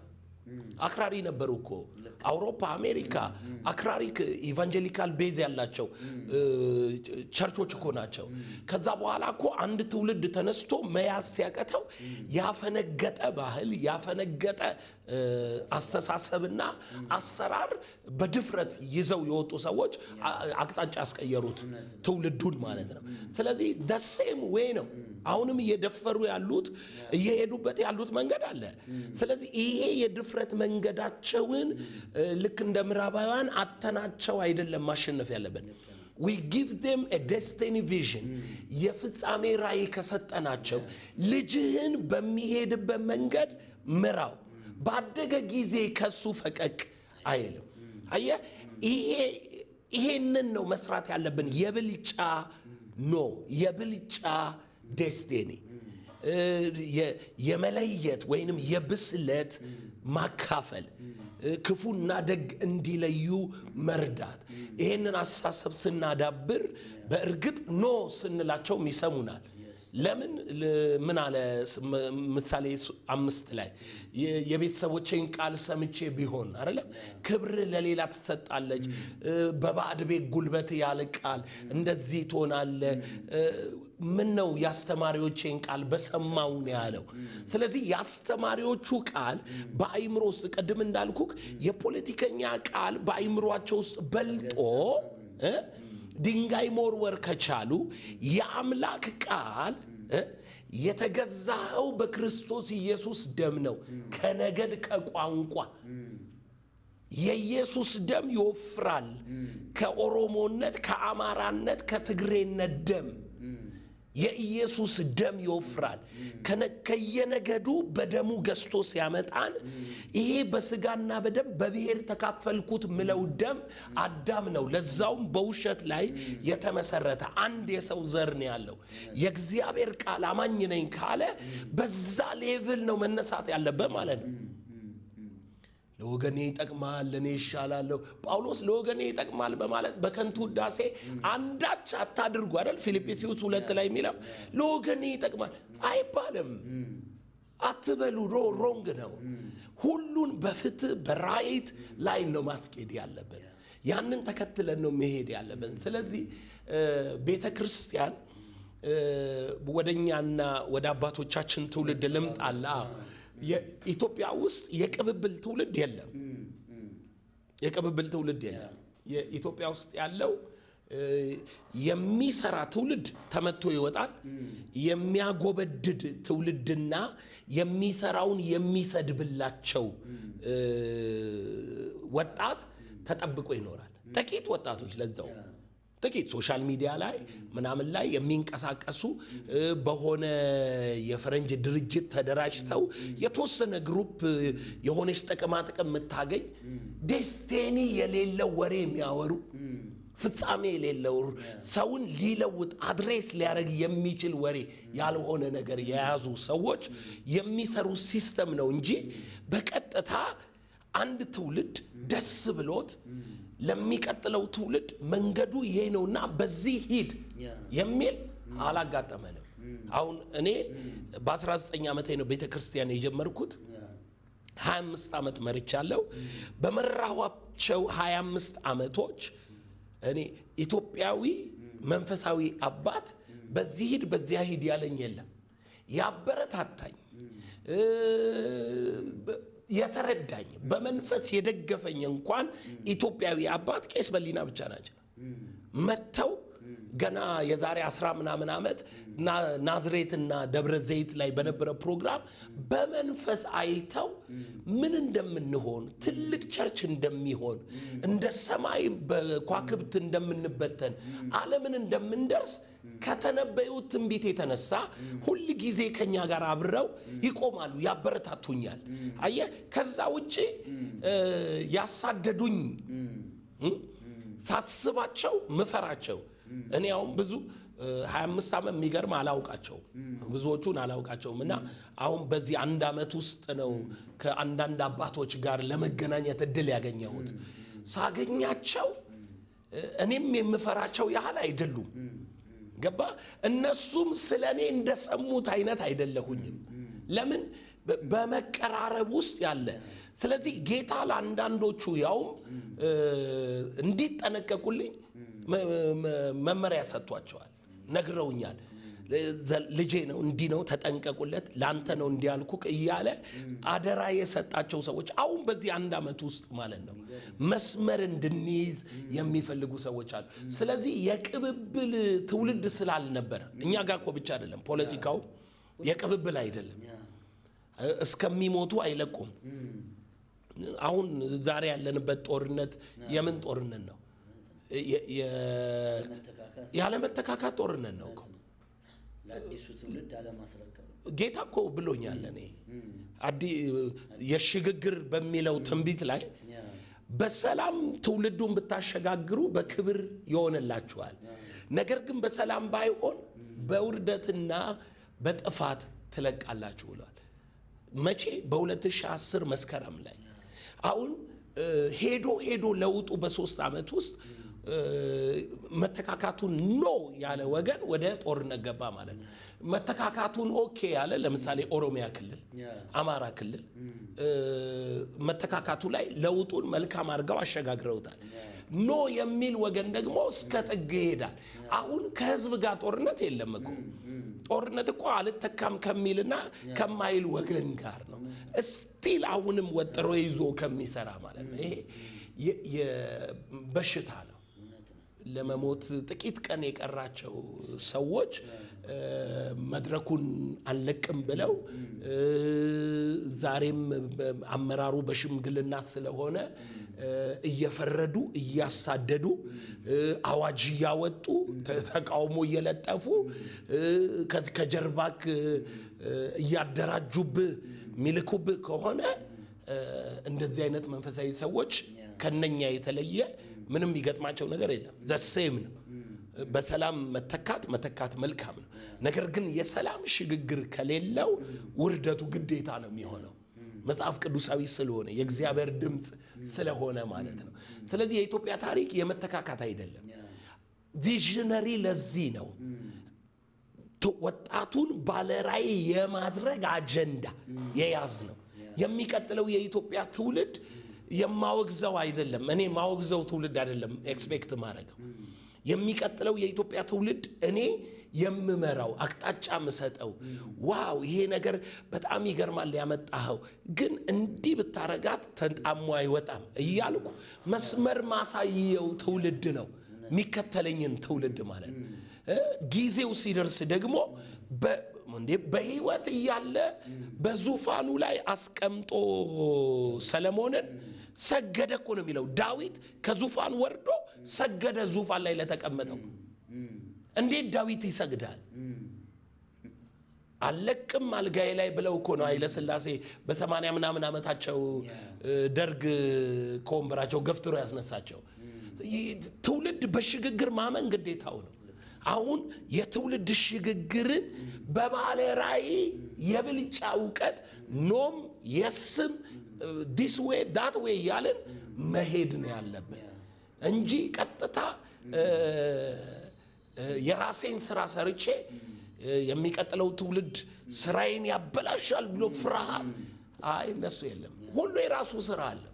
አክራሪ ነበሩ እኮ አውሮፓ አሜሪካ አክራሪ ኢቫንጀሊካል ቤዝ ያላቸው ቸርቾች እኮ ናቸው ከዛ በኋላ እኮ አንድ ትውልድ ተነስቶ መያዝ ሲያቀተው ያፈነገጠ ባህል ያፈነገጠ አስተሳሰብና አሰራር በድፍረት ይዘው የወጡ ሰዎች አቅጣጫ ያስቀየሩት ትውልዱን ማለት ነው ስለዚህ the same way ነው አሁንም እየደፈሩ ያሉት እየሄዱበት ያሉት መንገድ አለ ስለዚህ ይሄ የድፍረት መንገዳቸውን ልክ እንደ ምዕራባውያን አተናቸው አይደለም ማሸነፍ ያለበት we give them a destiny vision የፍጻሜ ራእይ ከሰጠናቸው ልጅህን በሚሄድበት መንገድ ምራው ባደገ ጊዜ ከሱ ፈቀቅ አይልም አየ ይሄ ይሄንን ነው መስራት ያለብን የብልጫ ኖ የብልጫ ዴስቲኒ የመለየት ወይንም የብስለት ማካፈል ክፉና ደግ እንዲለዩ መርዳት ይሄንን አሳሰብ ስናዳብር በእርግጥ ኖ ስንላቸው ይሰሙናል ለምን ምን አለ ምሳሌ አምስት ላይ የቤተሰቦቼን ቃል ሰምቼ ቢሆን አይደለ ክብር ለሌላ ተሰጣለች በባዕድ ቤት ጉልበት ያልቃል እንደዚህ ትሆናለ ምን ነው ያስተማሪዎቼን ቃል በሰማው ነው ያለው ስለዚህ ያስተማሪዎቹ ቃል በአይምሮ ውስጥ ቀድም እንዳልኩክ የፖለቲከኛ ቃል በአይምሮአቸው ውስጥ በልጦ ድንጋይ ሞርወር ከቻሉ የአምላክ ቃል የተገዛው በክርስቶስ ኢየሱስ ደም ነው ከነገድ ከቋንቋ የኢየሱስ ደም ይወፍራል ከኦሮሞነት ከአማራነት ከትግሬነት ደም የኢየሱስ ደም ይወፍራል ከየነገዱ በደሙ ገዝቶ ሲያመጣን ይሄ በስጋና በደም በብሔር ተካፈልኩት ምለው ደም አዳም ነው ለዛውም በውሸት ላይ የተመሰረተ አንድ የሰው ዘር ነው ያለው የእግዚአብሔር ቃል አማኝ ነኝ ካለ በዛ ሌቭል ነው መነሳት ያለበት ማለት ነው ለወገኔ ይጠቅማል ለኔ ይሻላልው ጳውሎስ ለወገኔ ይጠቅማል በማለት በከንቱ ዳሴ አንዳች አታድርጉ አይደል ፊልጵስዩስ ሁለት ላይ የሚለው ለወገኔ ይጠቅማል አይባልም አትበሉ ሮንግ ነው ሁሉን በፍትህ በራይት ላይ ነው ማስኬድ ያለብን ያንን ተከትለን ነው መሄድ ያለብን ስለዚህ ቤተክርስቲያን ወደኛና ወደ አባቶቻችን ትውልድ ልምጣላ የኢትዮጵያ ውስጥ የቅብብል ትውልድ የለም የቅብብል ትውልድ የለም የኢትዮጵያ ውስጥ ያለው የሚሰራ ትውልድ ተመቶ ይወጣል የሚያጎበድድ ትውልድና የሚሰራውን የሚሰድብላቸው ወጣት ተጠብቆ ይኖራል ጥቂት ወጣቶች ለዛው ጥቂት ሶሻል ሚዲያ ላይ ምናምን ላይ የሚንቀሳቀሱ በሆነ የፈረንጅ ድርጅት ተደራጅተው የተወሰነ ግሩፕ የሆነች ጥቅማ ጥቅም መታገኝ ዴስቲኒ የሌለው ወሬ የሚያወሩ ፍጻሜ የሌለው ሰውን ሊለውጥ አድሬስ ሊያረግ የሚችል ወሬ ያልሆነ ነገር የያዙ ሰዎች የሚሰሩ ሲስተም ነው እንጂ በቀጥታ አንድ ትውልድ ደስ ብሎት ለሚቀጥለው ትውልድ መንገዱ ይሄ ነውና በዚህ ሂድ የሚል አላጋጠመንም አሁን እኔ በ19 ዓመቴ ነው ቤተክርስቲያን የጀመርኩት ሃያ አምስት ዓመት መርቻለሁ በመራኋቸው ሃያ አምስት ዓመቶች እኔ ኢትዮጵያዊ መንፈሳዊ አባት በዚህ ሂድ በዚያ ሂድ ያለኝ የለም ያበረታታኝ የተረዳኝ በመንፈስ የደገፈኝ እንኳን ኢትዮጵያዊ አባት ቄስ በሊና ብቻ ናቸው መተው ገና የዛሬ አስራ ምናምን ዓመት ናዝሬትና ደብረ ዘይት ላይ በነበረ ፕሮግራም በመንፈስ አይተው ምን እንደምንሆን ትልቅ ቸርች እንደሚሆን እንደ ሰማይ በኳክብት እንደምንበተን ዓለምን እንደምንደርስ ከተነበዩት ትንቢት የተነሳ ሁሉ ጊዜ ከኛ ጋር አብረው ይቆማሉ ያበረታቱኛል አየ ከዛ ውጪ ያሳደዱኝ ሳስባቸው መፈራቸው እኔ አሁን ብዙ ሃያ አምስት ዓመት የሚገርም አላውቃቸው ብዙዎቹን አላውቃቸውምና አሁን በዚህ አንድ ዓመት ውስጥ ነው ከአንዳንድ አባቶች ጋር ለመገናኘት እድል ያገኘሁት ሳገኛቸው እኔም የምፈራቸው ያህል አይደሉም ገባ እነሱም ስለኔ እንደሰሙት አይነት አይደለሁኝም ለምን በመቀራረብ ውስጥ ያለ ስለዚህ ጌታ ለአንዳንዶቹ ያው እንዲጠነቀቁልኝ መመሪያ ሰጥቷቸዋል ነግረውኛል ልጄ ነው እንዲ ነው ተጠንቀቁለት ላንተ ነው እንዲያልኩክ እያለ አደራ የሰጣቸው ሰዎች አሁን በዚህ አንድ አመት ውስጥ ማለት ነው መስመር እንድንይዝ የሚፈልጉ ሰዎች አሉ ስለዚህ የቅብብል ትውልድ ስላልነበር እኛ ጋር እኮ ብቻ አይደለም ፖለቲካው የቅብብል አይደለም እስከሚሞቱ አይለቁም አሁን ዛሬ ያለንበት ጦርነት የምን ጦርነት ነው ያለ መተካካት ጦርነት ነው ለአዲሱ ትውልድ አለማስረከብ ጌታ እኮ ብሎኛል እኔ አዲ የሽግግር በሚለው ትንቢት ላይ በሰላም ትውልዱን ብታሸጋግሩ በክብር ይሆንላችኋል ነገር ግን በሰላም ባይሆን በውርደትና በጥፋት ትለቃላችሁ ብሏል መቼ በ2010 መስከረም ላይ አሁን ሄዶ ሄዶ ለውጡ በሶስት አመት ውስጥ መተካካቱን ኖ ያለ ወገን ወደ ጦርነት ገባ ማለት ነው መተካካቱን ኦኬ ያለ ለምሳሌ ኦሮሚያ ክልል አማራ ክልል መተካካቱ ላይ ለውጡን መልካም አድርገው አሸጋግረውታል ኖ የሚል ወገን ደግሞ እስከ ጥግ ይሄዳል አሁን ከህዝብ ጋር ጦርነት የለም እኮ ጦርነት እኮ አልተካም ከሚልና ከማይል ወገን ጋር ነው ስቲል አሁንም ወጥሮ ይዞ ከሚሰራ ማለት ነው ይሄ የበሽታ ነው ለመሞት ጥቂት ቀን የቀራቸው ሰዎች መድረኩን አለቅም ብለው ዛሬም አመራሩ በሽምግልና ስለሆነ እየፈረዱ እያሳደዱ አዋጅ ያወጡ ተቃውሞ እየለጠፉ ከጀርባክ ያደራጁብ ሚልኩብ ከሆነ እንደዚህ አይነት መንፈሳዊ ሰዎች ከነኛ የተለየ ምንም ይገጥማቸው ነገር የለም ዘሴም ነው በሰላም መተካት መተካት መልካም ነው ነገር ግን የሰላም ሽግግር ከሌለው ውርደቱ ግዴታ ነው የሚሆነው መጽሐፍ ቅዱሳዊ ስለሆነ የእግዚአብሔር ድምጽ ስለሆነ ማለት ነው ስለዚህ የኢትዮጵያ ታሪክ የመተካካት አይደለም ቪዥነሪ ለዚህ ነው ወጣቱን ባለራይ የማድረግ አጀንዳ የያዝ ነው የሚቀጥለው የኢትዮጵያ ትውልድ የማወግዘው አይደለም እኔ ማወግዘው ትውልድ አይደለም ኤክስፔክት ማረጋው የሚቀጥለው የኢትዮጵያ ትውልድ እኔ የምመራው አቅጣጫ መሰጠው ዋው ይሄ ነገር በጣም ይገርማል ያመጣው ግን እንዲ ብታረጋት ተንጣሞ አይወጣም እያልኩ መስመር ማሳየው ትውልድ ነው ሚከተለኝን ትውልድ ማለት ጊዜው ሲደርስ ደግሞ በእንዴ በህይወት ይያለ በዙፋኑ ላይ አስቀምጦ ሰለሞንን ሰገደ እኮ ነው የሚለው ዳዊት ከዙፋን ወርዶ ሰገደ ዙፋን ላይ ለተቀመጠው እንዴት ዳዊት ይሰግዳል አለቅም አልጋይ ላይ ብለው እኮ ነው ኃይለ ሥላሴ በ80 ምናምን አመታቸው ደርግ ኮምብራቸው ገፍትሮ ያስነሳቸው ትውልድ በሽግግር ማመን ግዴታው ነው አሁን የትውልድ ሽግግርን በባለ ራይ የብልጫ ዕውቀት ኖም የስም this way that way ያለን መሄድ ነው ያለበት እንጂ ቀጥታ የራሴን ስራ ሰርቼ የሚቀጥለው ትውልድ ስራዬን ያበላሻል ብሎ ፍርሃት አይ ነሱ የለም ሁሉ የራሱ ስራ አለ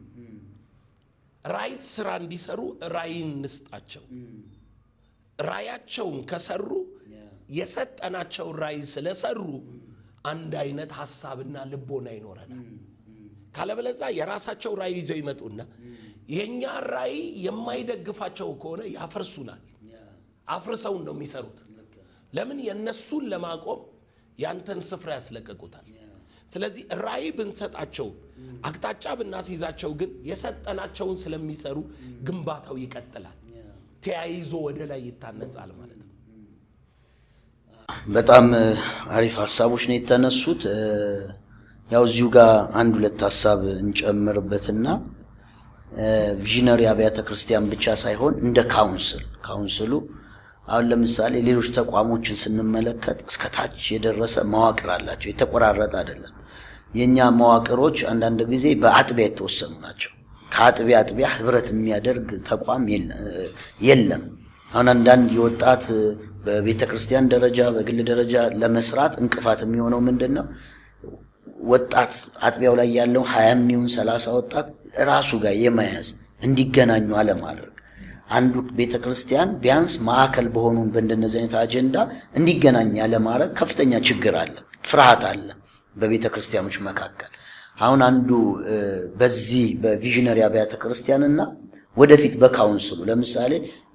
ራይት ስራ እንዲሰሩ ራይን ንስጣቸው ራያቸውን ከሰሩ የሰጠናቸው ራይ ስለሰሩ አንድ አይነት ሐሳብና ልቦና ይኖረናል ካለበለዛ የራሳቸው ራይ ይዘው ይመጡና የኛ ራይ የማይደግፋቸው ከሆነ ያፈርሱናል አፍርሰው ነው የሚሰሩት ለምን የነሱን ለማቆም ያንተን ስፍራ ያስለቀቁታል ስለዚህ ራይ ብንሰጣቸው አቅጣጫ ብናስይዛቸው ግን የሰጠናቸውን ስለሚሰሩ ግንባታው ይቀጥላል ተያይዞ ወደ ላይ ይታነጻል ማለት ነው በጣም አሪፍ ሐሳቦች ነው የተነሱት ያው እዚሁ ጋር አንድ ሁለት ሐሳብ እንጨምርበትና ቪዥነሪ አብያተ ክርስቲያን ብቻ ሳይሆን እንደ ካውንስል ካውንስሉ አሁን ለምሳሌ ሌሎች ተቋሞችን ስንመለከት እስከ ታች የደረሰ መዋቅር አላቸው የተቆራረጠ አይደለም የኛ መዋቅሮች አንዳንድ ጊዜ በአጥቢያ የተወሰኑ ናቸው ከአጥቢያ አጥቢያ ህብረት የሚያደርግ ተቋም የለም አሁን አንዳንድ የወጣት በቤተ ክርስቲያን ደረጃ በግል ደረጃ ለመስራት እንቅፋት የሚሆነው ምንድነው ወጣት አጥቢያው ላይ ያለው ሃያ ሚሊዮን ሰላሳ ወጣት ራሱ ጋር የማያዝ እንዲገናኙ አለማድረግ አንዱ ቤተክርስቲያን ቢያንስ ማዕከል በሆኑ በእንደነዚህ አይነት አጀንዳ እንዲገናኝ ያለማድረግ ከፍተኛ ችግር አለ ፍርሃት አለ በቤተክርስቲያኖች መካከል አሁን አንዱ በዚህ በቪዥነሪ አብያተ ክርስቲያንና ወደፊት በካውንስሉ ለምሳሌ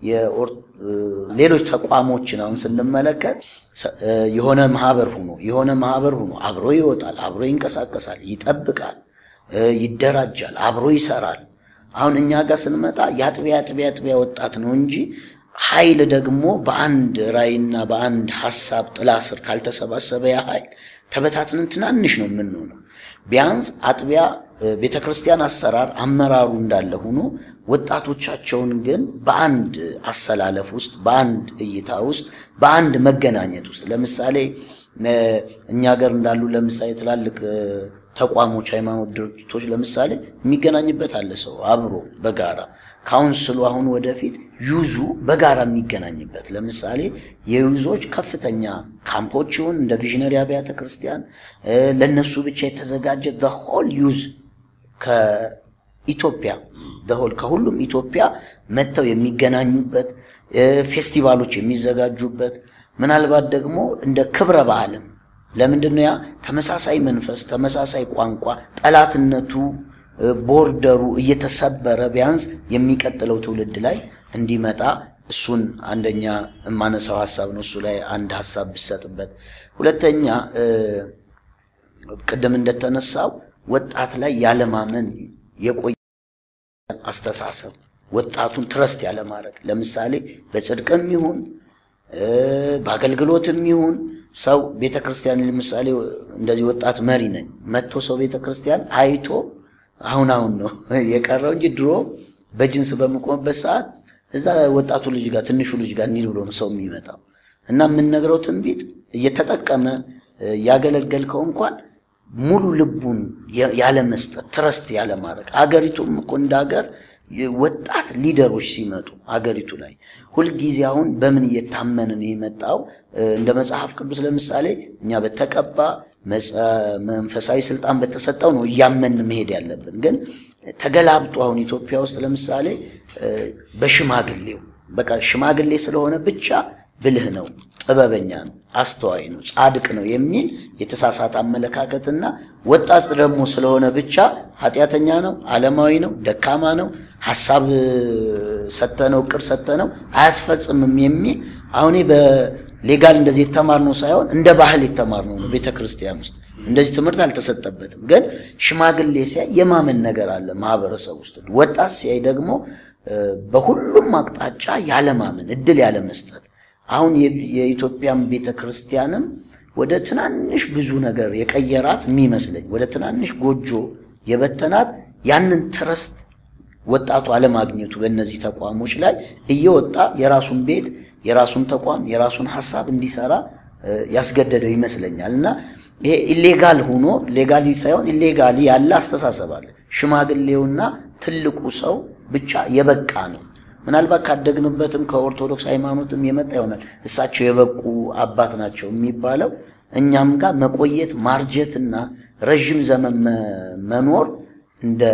የሌሎች ተቋሞችን አሁን ስንመለከት የሆነ ማህበር ሆኖ የሆነ ማህበር ሆኖ አብሮ ይወጣል አብሮ ይንቀሳቀሳል ይጠብቃል ይደራጃል አብሮ ይሰራል አሁን እኛ ጋር ስንመጣ ያጥቢያ ያጥቢያ ያጥቢያ ወጣት ነው እንጂ ኃይል ደግሞ በአንድ ራይና በአንድ ሐሳብ ጥላ ስር ካልተሰባሰበ ያ ኃይል ተበታትነን ትናንሽ ነው የምንሆነው ቢያንስ አጥቢያ ቤተክርስቲያን አሰራር አመራሩ እንዳለ ሆኖ ወጣቶቻቸውን ግን በአንድ አሰላለፍ ውስጥ በአንድ እይታ ውስጥ በአንድ መገናኘት ውስጥ ለምሳሌ እኛ ጋር እንዳሉ ለምሳሌ ትላልቅ ተቋሞች ሃይማኖት ድርጅቶች ለምሳሌ የሚገናኝበት አለ ሰው አብሮ በጋራ ካውንስሉ አሁን ወደፊት ዩዙ በጋራ የሚገናኝበት ለምሳሌ የዩዞች ከፍተኛ ካምፖችን እንደ ቪዥነሪ አብያተ ክርስቲያን ለነሱ ብቻ የተዘጋጀ the whole ዩዝ ከኢትዮጵያ the whole ከሁሉም ኢትዮጵያ መተው የሚገናኙበት ፌስቲቫሎች የሚዘጋጁበት ምናልባት ደግሞ እንደ ክብረ በዓልም ለምንድነው ያ ተመሳሳይ መንፈስ ተመሳሳይ ቋንቋ ጠላትነቱ ቦርደሩ እየተሰበረ ቢያንስ የሚቀጥለው ትውልድ ላይ እንዲመጣ እሱን አንደኛ ማነሳው ሐሳብ ነው እሱ ላይ አንድ ሐሳብ ብሰጥበት ሁለተኛ ቀደም እንደተነሳው ወጣት ላይ ያለ ማመን የቆየ አስተሳሰብ ወጣቱን ትረስት ያለ ማድረግ ለምሳሌ በጽድቅም ይሁን በአገልግሎትም ይሁን ሰው ቤተክርስቲያን ለምሳሌ እንደዚህ ወጣት መሪ ነኝ መጥቶ ሰው ቤተክርስቲያን አይቶ አሁን አሁን ነው የቀረው እንጂ ድሮ በጅንስ በመቆምበት ሰዓት እዛ ወጣቱ ልጅ ጋር ትንሹ ልጅ ጋር እንዲል ብሎ ነው ሰው የሚመጣው እና ምን ነገረው ትንቢት እየተጠቀመ ያገለገልከው እንኳን ሙሉ ልቡን ያለ መስጠት ትረስት ያለ ማድረግ አገሪቱም እኮ እንዳገር ወጣት ሊደሮች ሲመጡ አገሪቱ ላይ ሁሉ ጊዜ አሁን በምን እየታመነን የመጣው እንደ መጽሐፍ ቅዱስ ለምሳሌ እኛ በተቀባ መንፈሳዊ ስልጣን በተሰጠው ነው ያመን መሄድ ያለብን ግን ተገላብጦ አሁን ኢትዮጵያ ውስጥ ለምሳሌ በሽማግሌው በቃ ሽማግሌ ስለሆነ ብቻ ብልህ ነው ጥበበኛ ነው አስተዋይ ነው ጻድቅ ነው የሚል የተሳሳተ አመለካከትና ወጣት ደግሞ ስለሆነ ብቻ ኃጢያተኛ ነው ዓለማዊ ነው ደካማ ነው ሐሳብ ሰተነው ቅር ሰተነው አያስፈጽምም የሚል አሁን በሌጋል እንደዚህ ተማርነው ሳይሆን እንደ ባህል የተማርነው ነው ቤተክርስቲያን ውስጥ እንደዚህ ትምህርት አልተሰጠበትም ግን ሽማግሌ ሲያይ የማመን ነገር አለ ማህበረሰብ ውስጥ ወጣት ሲያይ ደግሞ በሁሉም አቅጣጫ ያለ ማመን እድል ያለ መስጠት አሁን የኢትዮጵያም ቤተክርስቲያንም ወደ ትናንሽ ብዙ ነገር የቀየራት የሚመስለኝ ወደ ትናንሽ ጎጆ የበተናት ያንን ትረስት ወጣቱ አለማግኘቱ በእነዚህ ተቋሞች ላይ እየወጣ የራሱን ቤት የራሱን ተቋም የራሱን ሐሳብ እንዲሰራ ያስገደደው ይመስለኛልና ይሄ ኢሌጋል ሆኖ ሌጋሊ ሳይሆን ኢሌጋሊ ያለ አስተሳሰብ አለ ሽማግሌውና ትልቁ ሰው ብቻ የበቃ ነው ምናልባት ካደግንበትም ከኦርቶዶክስ ሃይማኖትም የመጣ ይሆናል እሳቸው የበቁ አባት ናቸው የሚባለው እኛም ጋር መቆየት ማርጀትና ረጅም ዘመን መኖር እንደ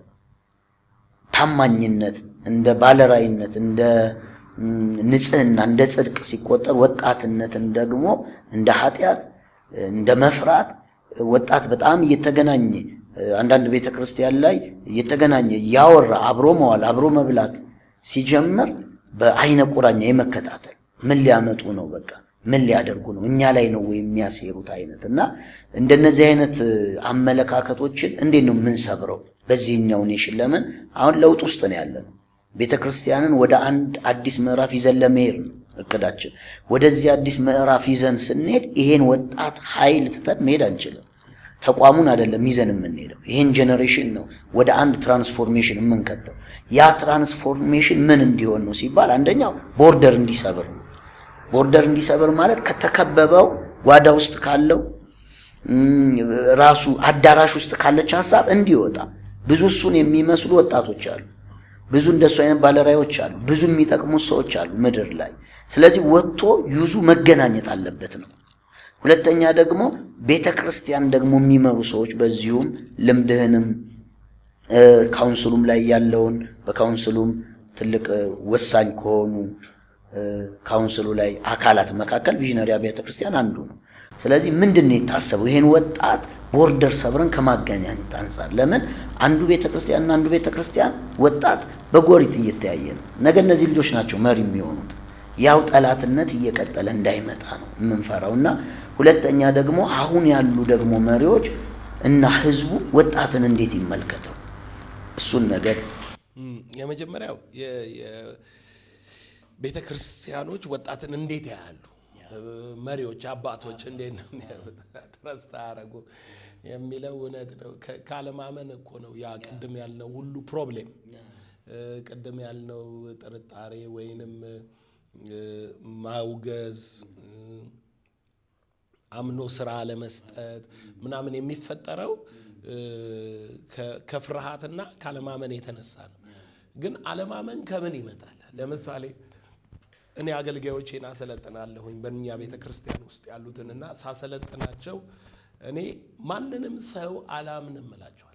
ታማኝነት እንደ ባለራይነት እንደ ንጽህና እንደ ጽድቅ ሲቆጠር ወጣትነትን ደግሞ እንደ ኃጢያት እንደ መፍራት ወጣት በጣም እየተገናኘ አንዳንድ ቤተክርስቲያን ላይ እየተገናኘ ያወራ አብሮ መዋል አብሮ መብላት ሲጀምር በአይነ ቁራኛ የመከታተል ምን ሊያመጡ ነው በቃ ምን ሊያደርጉ ነው እኛ ላይ ነው ወይ የሚያሰሩት አይነትና እንደነዚህ አይነት አመለካከቶችን እንዴት ነው ምን ሰብረው በዚህኛው ኔሽን ለምን አሁን ለውጥ ውስጥ ነው ያለነው ቤተክርስቲያንን ወደ አንድ አዲስ ምዕራፍ ይዘን ለመሄድ ነው እቅዳችን ወደዚህ አዲስ ምዕራፍ ይዘን ስንሄድ ይሄን ወጣት ኃይል ተተን መሄድ አንችልም ተቋሙን አይደለም ይዘን የምንሄደው ይሄን ጄነሬሽን ነው ወደ አንድ ትራንስፎርሜሽን የምንከተው ያ ትራንስፎርሜሽን ምን እንዲሆን ነው ሲባል አንደኛው ቦርደር እንዲሰብር ነው ቦርደር እንዲሰብር ማለት ከተከበበው ጓዳ ውስጥ ካለው ራሱ አዳራሽ ውስጥ ካለች ሐሳብ እንዲወጣ ብዙ እሱን የሚመስሉ ወጣቶች አሉ ብዙ እንደሱ አይነት ባለራዮች አሉ ብዙ የሚጠቅሙ ሰዎች አሉ ምድር ላይ ስለዚህ ወጥቶ ዩዙ መገናኘት አለበት ነው ሁለተኛ ደግሞ ቤተክርስቲያን ደግሞ የሚመሩ ሰዎች በዚሁም ልምድህንም ካውንስሉም ላይ ያለውን በካውንስሉም ትልቅ ወሳኝ ከሆኑ ካውንስሉ ላይ አካላት መካከል ቪዥነሪ አብያተ ክርስቲያን አንዱ ነው። ስለዚህ ምንድነው የታሰበው ይሄን ወጣት ቦርደር ሰብረን ከማገናኘት አንፃር? ለምን አንዱ ቤተክርስቲያንና አንዱ ቤተክርስቲያን ወጣት በጎሪት እየተያየ ነው። ነገ እነዚህ ልጆች ናቸው መሪ የሚሆኑት። ያው ጠላትነት እየቀጠለ እንዳይመጣ ነው የምንፈራውና ሁለተኛ ደግሞ አሁን ያሉ ደግሞ መሪዎች እና ህዝቡ ወጣትን እንዴት ይመልከተው እሱን ነገር የመጀመሪያው የቤተክርስቲያኖች ወጣትን እንዴት ያያሉ? መሪዎች አባቶች እንዴት ነው ትረስት አረጉ የሚለው እውነት ነው። ካለማመን እኮ ነው ያ ቅድም ያልነው ሁሉ ፕሮብሌም ቅድም ያልነው ጥርጣሬ ወይንም ማውገዝ አምኖ ስራ ለመስጠት ምናምን የሚፈጠረው ከፍርሃትና ካለማመን የተነሳ ነው። ግን አለማመን ከምን ይመጣል? ለምሳሌ እኔ አገልጋዮቼን አሰለጥናለሁኝ በእኛ ቤተክርስቲያን ውስጥ ያሉትንና ሳሰለጥናቸው እኔ ማንንም ሰው አላምንም እላቸዋለሁ።